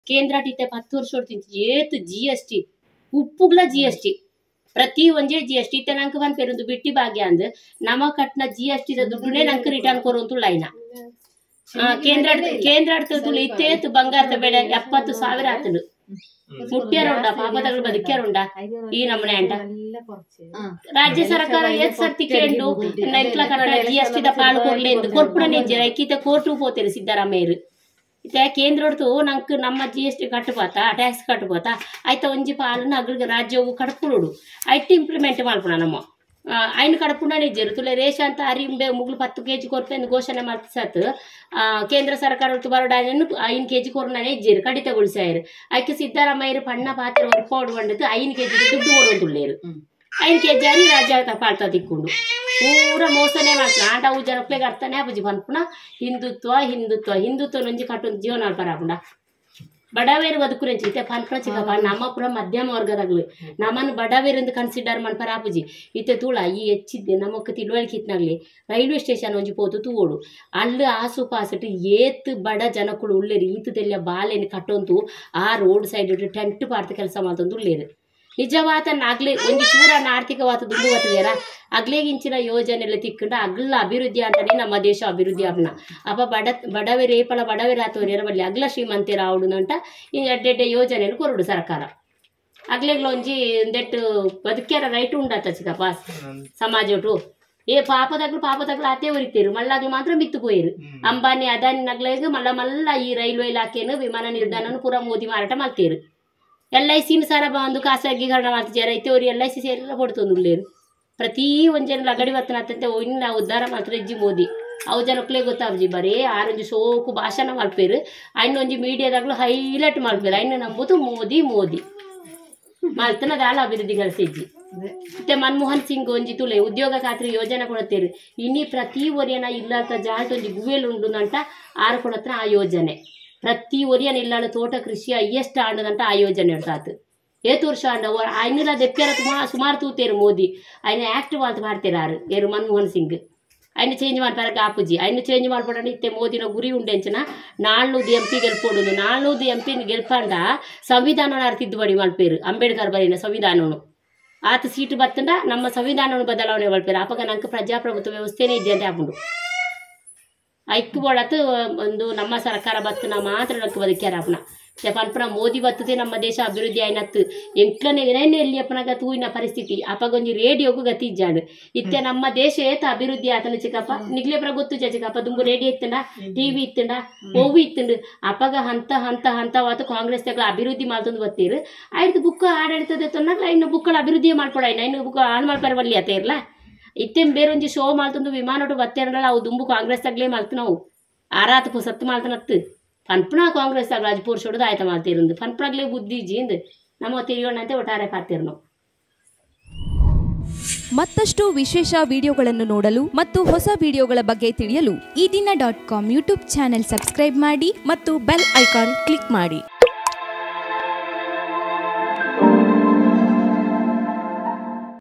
ಕೇಂದ್ರಾಟಿತ್ತೆ 10 ವರ್ಷ ಹೊಡ್ತಿಂತ ಏತ್ GST ಉಪ್ಪುಗ್ಲ GST ಪ್ರತಿ ಒಂಜೆ GST ಇತ್ತೆ ನಂಗೆ ಬಂದ್ ಪೇರೊಂದು ಬಿಟ್ಟಿ ಭಾಗ್ಯ ಅಂದ್ ನಮ ಕಟ್ನ GST ದುಡ್ಡುನೇ ನಂಗೆ ರಿಟರ್ನ್ ಕೊರೋಂತು ಲೈನ ಕೇಂದ್ರಾಡ್ತದು ಇತ್ತೇತ್ ಬಂಗಾರದ ಬೆಲೆ 70,000 ಆತದು ಮುಟ್ಟ್ಯಾರುಂಡ ಪಾಪದಗಳು ಬದುಕ್ಯಾರುಂಡ ಈ ನಮ್ಮನೆ ಅಂಟ ರಾಜ್ಯ ಸರ್ಕಾರ ಏತ್ ಸರ್ತಿ ಕೇಂಡು ನೈಟ್ಲ ಕನ್ನಡ GST ದ ಪಾಲು ಕೊಡ್ಲಿ ಎಂದು ಕೊರ್ಪುಣನೆ ಜರಕಿತ ಕೋರ್ಟು ಪೋತೇರು ಸಿದ್ದರಾಮಯ್ಯರು ಇತ್ತೆ ಕೇಂದ್ರದ್ದು ನಂಗೆ ನಮ್ಮ GST ಕಟ್ಟಬೋತಾ ಟ್ಯಾಕ್ಸ್ ಕಟ್ಟಬೋತಾ ಆಯ್ತಾ ಒಂಜಿ ಪಾಲನ್ನ ಅಗ್ರಿಗೆ ರಾಜ್ಯವು ಕಟ್ಕೊಡು ಐಟಿ ಇಂಪ್ಲಿಮೆಂಟ್ ಮಾಡ್ಕೊಳ ನಮ್ಮ ಐನ್ ಕಡಪುಂಡನೇ ಇಜ್ಜರು ತುಲೆ ರೇಷನ್ ಅಂತ ಅರಿಂಬೆ ಮುಗ್ಲು 10 kg ಕೊರ್ಪೆ ಎಂದು ಘೋಷಣೆ ಮಾಡ್ಸತ್ ಕೇಂದ್ರ ಸರ್ಕಾರ ಬರೋಡಾಯನ್ನು 5 kg ಕೊರ್ನೇ ಇಜ್ಜರು ಕಡಿತಗೊಳಿಸಾರು ಆಯ್ಕೆ ಸಿದ್ದರಾಮಯ್ಯರು ಪಣ್ಣ ಪಾತ್ರ ಹೊರ್ಪೋಡು ಬಂದದ್ದು 5 kg ದುಡ್ಡು ಕೊಡೋದುಳ್ಳೇರು 5 kg ಅರಿ ರಾಜ್ಯ ತಪಾಳ್ತಾ ತಿಕ್ಕೊಂಡು ಪೂರ ಮೋಸನೆ ಮಾಡ್ತಾನೆ ಆಟ ಅವು ಜನಪ್ಲೆಗೆ ಅರ್ಥನೇ ಆಪುಜಿ ಪನ್ಪುಣ ಹಿಂದುತ್ವ ನೊಂಜಿ ಕಟ್ಟೊಂದು ಜೀವನ ಬರಾಪುಂಡ ಬಡವೇರು ಬದುಕುರೆಂಚಿ ಇತ್ತೆ ಪನ್ಪುಣ ಚಿಕ್ಕಪ್ಪ ನಮ್ಮ ಪುರ ಮಧ್ಯಮ ವರ್ಗದಾಗ್ಲಿ ನಮ್ಮನ್ನು ಬಡವೇರೆಂದು ಕನ್ಸಿಡರ್ ಮನ್ಪರ ಆಪುಜಿ ಇತ್ತೆ ತೂಳ ಈ ಹೆಚ್ಚಿದ್ದೆ ನಮಕ್ ತಿಳುವಳಿಕೆ ಇತ್ನಾಗ್ಲಿ ರೈಲ್ವೆ ಸ್ಟೇಷನ್ ಒಂಜಿ ಪೋತು ತೂವೋಡು ಅಲ್ಲಿ ಆಸು ಪಾಸಟ್ ಏತ್ ಬಡ ಜನಕ್ಕಳು ಉಳ್ಳೇರು ಈತದೆಲ್ಲ ಬಾಲೆನ್ ಕಟ್ಟೊಂತು ಆ ರೋಡ್ ಸೈಡ್ ಟೆಂಟ್ ಪಾಡ್ತ ಕೆಲಸ ಮಾಡ್ತಂದು ಉಳ್ಳೇರು ನಿಜವಾತ ಅಗ್ಲೇ ಒಂದು ಚೂರ ಆರ್ಥಿಕವಾದ ದುಡ್ಡು ಬರ್ತದಾರ ಅಗ್ಲೇಗಿಂಚಿನ ಯೋಜನೆ ಎಲ್ಲ ತಿಕ್ಕೊಂಡು ಅಗ್ಲ ಅಭಿವೃದ್ಧಿ ಅಂತಾನೆ ನಮ್ಮ ದೇಶ ಅಭಿವೃದ್ಧಿ ಆಪನ ಅಪ್ಪ ಬಡವೇರು ಏಪಲ ಬಡವೇರು ಆತವರ ಬಲ್ಲಿ ಅಗ್ಲ ಶ್ರೀಮಂತೇರ ಆವಡು ಅಂತ ಈ ಎಡ್ಡೆಡ್ಡೆ ಯೋಜನೆಯನ್ನು ಕೊರಡು ಸರ್ಕಾರ ಅಗ್ಲೇಗ್ಲ ಒಂಜಿ ದೆಟ್ಟು ಬದುಕ್ಯಾರ ರೈಟ್ ಉಂಡಾತ ಚಿಕ್ಕಪ್ಪ ಸಮಾಜಟು ಪಾಪದಾಗ್ಲು ಆತೆ ಹೊರಿತೇರು ಮಳ್ಳಾಗ್ಲು ಮಾತ್ರ ಮಿತ್ತು ಪೋಯರು ಅಂಬಾನಿ ಅದಾನಿ ನಗ್ಲಾಗ ಮಲ್ಲ ಈ ರೈಲ್ವೆ ಇಲಾಖೆಯನ್ನು ವಿಮಾನ ನಿಲ್ದಾಣ ಪೂರ ಮೋದಿ ಮಾರಾಟ ಮಾಡ್ತೇರು LIC ಸಾರ ಬಂದು ಖಾಸಗೀಕರಣ ಮಾಡ್ತಿದ್ದಾರೆ ಇತ್ತೇವ್ರು LIC ಸೇರಿ ಕೊಡ್ತಂದುಳ್ಳೇರು ಪ್ರತಿ ಒಂಜನ ಲಗಡಿ ಬರ್ತನಂತೆ ಒಯ್ನ ಉದ್ಧಾರ ಮಾತ್ರ ಇಜ್ಜಿ ಮೋದಿ ಅವು ಜನಕ್ಲೇ ಗೊತ್ತಾವ್ಜಿ ಬರೀ ಆರೊಂಜಿ ಶೋಕು ಭಾಷಣ ಮಲ್ಪೇರು ಒಂಜಿ ಮೀಡಿಯಾದಾಗ್ಲು ಹೈಲೈಟ್ ಮಲ್ಪೇರು ಅಯ್ನ ನಂಬುದು ಮೋದಿ ಮಲ್ತನ ದಾಳ ಅಭಿವೃದ್ಧಿ ಗಳಿಸಿಜ್ಜಿ ಮತ್ತೆ ಮನಮೋಹನ್ ಸಿಂಗ್ ಒಂಜಿ ತುಳೆ ಉದ್ಯೋಗ ಖಾತ್ರಿ ಯೋಜನೆ ಕೊಡತ್ತೇರು ಇನ್ನಿ ಪ್ರತಿ ಒರಿಯನ ಇಲ್ಲಂತ ಜಾಟ್ ಒಂಜಿ ಗುವೇಲ್ ಉಂಡು ಅಂತ ಆರು ಕೊಡತ್ರ ಆ ಯೋಜನೆ ಪ್ರತಿ ಒರಿಯನ ಇಲ್ಲಾಳ ತೋಟ ಕೃಷಿ ಹೈಯೆಸ್ಟ್ ಆಂಡದಂತ ಆ ಯೋಜನೆ ಇಡ್ತಾತು ಏತು ವರ್ಷ ಆಂಡ ಐನಲ್ಲ ದೆಪ್ಪೆರ ಸುಮಾರು ತೂತೇರು ಮೋದಿ ಐನ ಆಕ್ಟ್ ಮಾಡ್ತೇರಾರು ಏರು ಮನಮೋಹನ್ ಸಿಂಗ್ ಐನ ಚೇಂಜ್ ಮಾಡ್ತಾರೆ ಗಾಪುಜಿ ಐನ ಚೇಂಜ್ ಮಾಡ್ಬಿಡೋಣ ಇತ್ತೆ ಮೋದಿನ ಗುರಿ ಉಂಡೆಂಚನ 400 MP ಗೆಲ್ಪೋಡು 400 MP ಗೆಲ್ಪಂಡ ಸಂವಿಧಾನ ತಿದ್ದುಪಡಿ ಮಲ್ಪೇರು ಅಂಬೇಡ್ಕರ್ ಬರೀನ ಸಂವಿಧಾನವನ್ನು ಆತ ಸೀಟು ಬತ್ತಂಡ ನಮ್ಮ ಸಂವಿಧಾನವನ್ನು ಬದಲಾವಣೆ ಮಲ್ಪೇರು ಅಪಗ ನಂಗೆ ಪ್ರಜಾಪ್ರಭುತ್ವ ವ್ಯವಸ್ಥೆನೇ ಇದೆ ಅಂತ ಹಾಕೊಂಡು ಐಕ್ಕು ಬೋಡತ್ತು ಒಂದು ನಮ್ಮ ಸರ್ಕಾರ ಬತ್ತನ ಮಾತ್ರ ನಕ್ಕು ಬದುಕ್ಯಾರ ಅಪ್ಪನ ಪನ್ಪುನ ಮೋದಿ ಬತ್ತದೆ ನಮ್ಮ ದೇಶ ಅಭಿವೃದ್ಧಿ ಆಯ್ನತ್ತು ಎಂಕ್ಲನೆ ಏನೇನು ಎಲ್ಲಿ ಅಪ್ಪನಾಗ ತೂವಿನ ಪರಿಸ್ಥಿತಿ ಅಪ್ಪಗೊಂಜಿ ರೇಡಿಯೋಗೂ ಗತಿ ಇಜ್ಜಾಂಡು ಇತ್ತೆ ನಮ್ಮ ದೇಶ ಏತ ಅಭಿವೃದ್ಧಿ ಆತನ ಚಿಕ್ಕಪ್ಪ ನಿಗ್ಲೆ ಗೊತ್ತು ಚಿಕ್ಕಪ್ಪ ದುಂಬು ರೇಡಿಯೋ ಇತ್ತಂಡ TV ಇತ್ತಂಡ ಓವು ಇತ್ತಂಡು ಅಪ್ಪಗ ಹಂತವಾತು ಕಾಂಗ್ರೆಸ್ ತಗಳ ಅಭಿವೃದ್ಧಿ ಮಾಡ್ತಂದು ಬತ್ತೀರು ಆಯ್ತು ಬುಕ್ ಆಡಳಿತದ ತೊನ್ನಾಗ್ಲ ಇನ್ನು ಬುಕ್ಗಳ ಅಭಿವೃದ್ಧಿ ಮಾಡ್ಕೊಡ ಇನ್ನು ಬುಕ್ ಆನ್ ಮಾಡ್ಪಾರ ಬಲ್ಲಿ ಆತ ಇರ್ಲ ಇತ್ತೇನ್ ಬೇರೊಂಜಿ ಶೋ ಮಾಡ್ತಂದು ವಿಮಾನೋಟು ಬತ್ತೇರಲ್ಲ ಅವು ದುಂಬು ಕಾಂಗ್ರೆಸ್ ತಗ್ಲೇ ಮಾಡ್ತು ನಾವು ಆರಾತಕ್ಕೂ ಸತ್ತು ಮಾಡ್ತಾನತ್ತು ಪನ್ಪುಣ ಕಾಂಗ್ರೆಸ್ ತಗ ರಾಜಪೂರ್ ಶೋಡದು ಆಯ್ತ ಮಾಡ್ತಿರಂದು ಪನ್ಪುಣಗ್ಲೇ ಬುದ್ಧಿ ಜೀಂದು ನಮ್ಮ ತಿರುಗೋಣಂತೆ ಒಟ್ಟಾರೆ ಪಾತಿರು ನಾವು ಮತ್ತಷ್ಟು ವಿಶೇಷ ವಿಡಿಯೋಗಳನ್ನು ನೋಡಲು ಮತ್ತು ಹೊಸ ವಿಡಿಯೋಗಳ ಬಗ್ಗೆ ತಿಳಿಯಲು ಈ ದಿನ .com ಯೂಟ್ಯೂಬ್ ಚಾನೆಲ್ ಸಬ್ಸ್ಕ್ರೈಬ್ ಮಾಡಿ ಮತ್ತು ಬೆಲ್ ಐಕಾನ್ ಕ್ಲಿಕ್ ಮಾಡಿ.